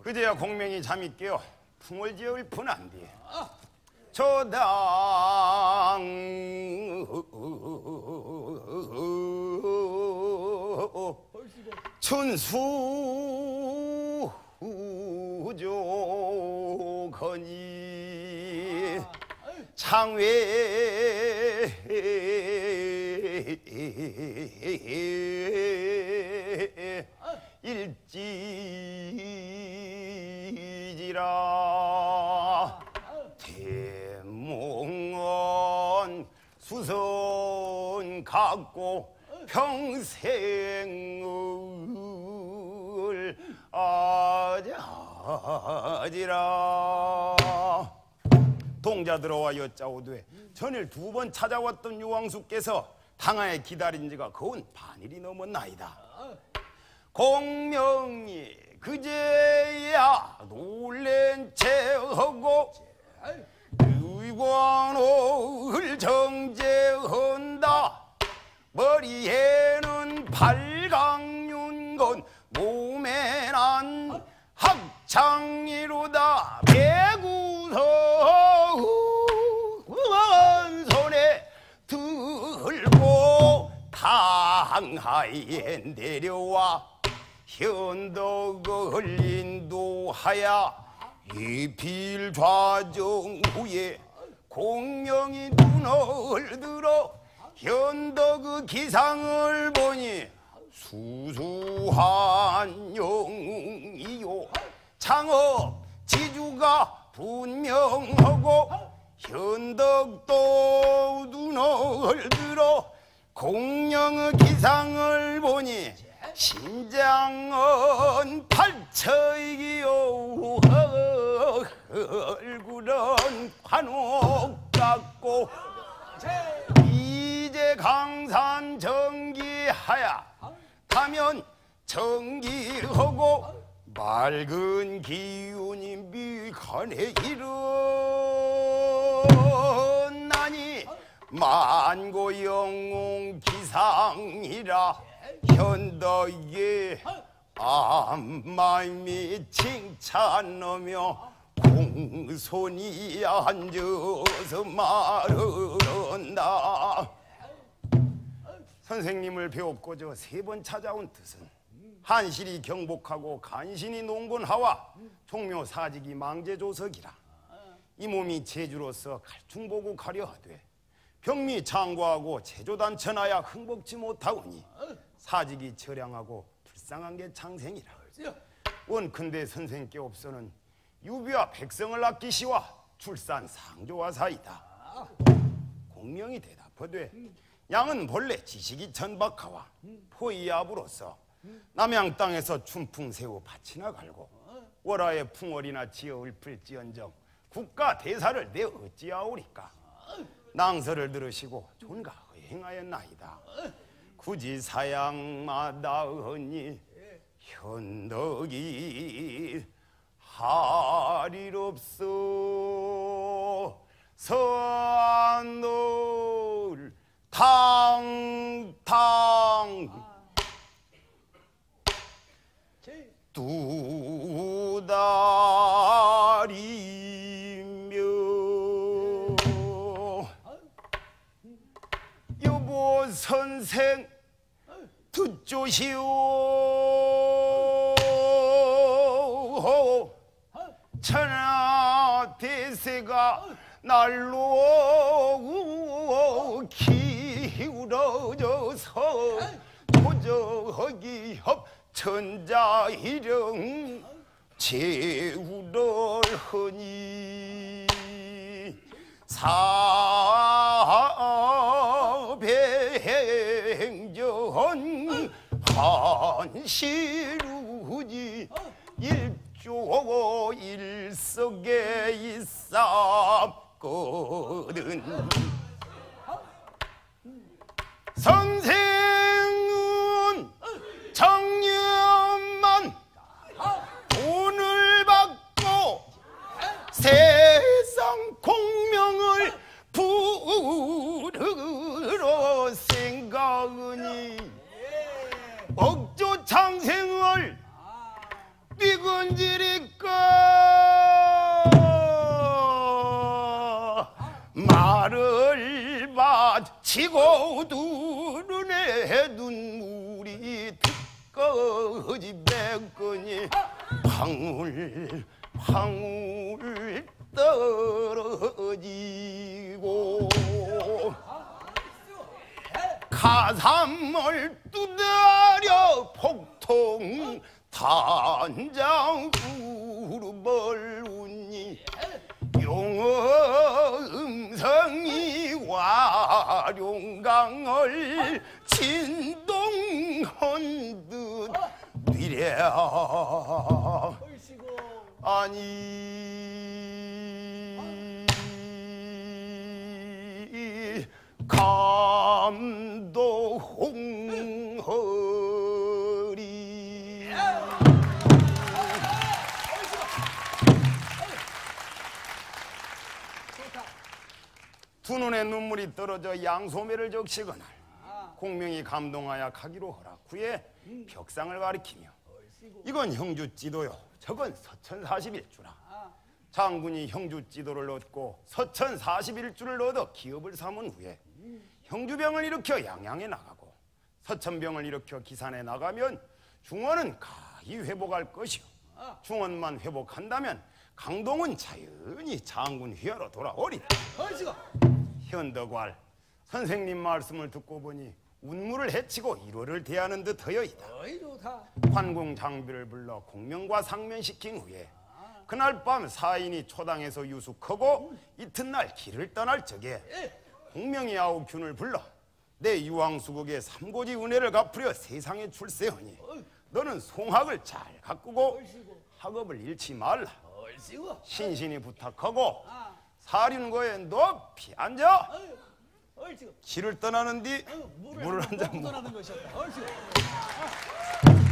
그제야 공명이 잠이 깨어 풍을 지을 푼한디 저당 춘수조거니 창외 일지지라 대몽원 수선 갖고 평생을 아자지라. 동자 들어와 여짜오되 전일 2번 찾아왔던 유왕수께서 당하에 기다린 지가 거운 반일이 넘었나이다. 공명이 그제야 놀랜 체하고 의관을 정제한다. 머리에는 발강윤건 몸에 난 학창이로다. 배구서 손에 들고 당하에 내려와 현덕을 인도하야 이필 좌정 후에 공명이 눈을 들어 현덕의 기상을 보니 수수한 영웅이요 창업 지주가 분명하고 현덕도 눈을 들어 공명의 기상을 보니 신장은 팔처이기요 얼굴은 관옥 같고 이제 강산 정기하야 타면 정기하고 맑은 기운이 미간에 일어나니 만고 영웅 기상이라 현덕의 암마임이 칭찬하며 공손히 앉아서 말한다. 선생님을 배웠고저 3번 찾아온 뜻은 한실이 경복하고 간신히 농건하와 종묘 사직이 망제조석이라. 이 몸이 제주로서 갈충보고 가려하되 병미 창고하고 제조단천하야 흥복지 못하오니 사직이 처량하고 불쌍한 게 창생이라. 원컨대 선생께 없어는 유비와 백성을 아끼시와 출산 상조와 사이다. 공명이 대답하되 양은 본래 지식이 천박하와 포이압으로서 남양 땅에서 춘풍새우 밭이나 갈고 월하에 풍월이나 지어 읊을지언정 국가 대사를 내 어찌하오리까. 낭설을 들으시고 존가 행하였나이다. 굳이 사양마다하니 현덕이 할 일 없어 산을 탕탕 두다리며 여보 선생 듣조시오. 천하 대세가 날로 기울어져서 도저하기 협천자일령 제우럴하니 사배행전 한시루지 일조 일석에 있었거든. 선생은 작년만 돈을 받고 세상 공명을 부르러 생각하니 억조 창생을 비건지리까 지고 두른에 눈물이 듣거지 맺거니 방울 방울 떨어지고 가삼을 두드려 폭통 단장 구르벌우니 용어 음성이 와룡강을 진동한 듯 미래야 아니 감동허리 두 눈에 눈물이 떨어져 양소매를 적시거늘 공명이 감동하여 가기로 허락 후에 벽상을 가리키며 이건 형주 지도요 저건 서천 41주라 장군이 형주 지도를 얻고 서천 41주를 얻어 기업을 삼은 후에 형주병을 일으켜 양양에 나가고 서천병을 일으켜 기산에 나가면 중원은 가히 회복할 것이요 중원만 회복한다면 강동은 자연히 장군 휘하로 돌아오리라. 현덕왈 선생님 말씀을 듣고 보니 운무를 해치고 일월을 대하는 듯하여이다. 관공 장비를 불러 공명과 상면시킨 후에 그날 밤 사인이 초당에서 유숙하고 이튿날 길을 떠날 적에 공명이 아우균을 불러 내 유황수국의 삼고지 은혜를 갚으려 세상에 출세하니 너는 송학을 잘 가꾸고 학업을 잃지 말라. 신신이 부탁하고 사륜거에 높이 앉아 길을 떠나는 뒤 물을 한 잔 먹어.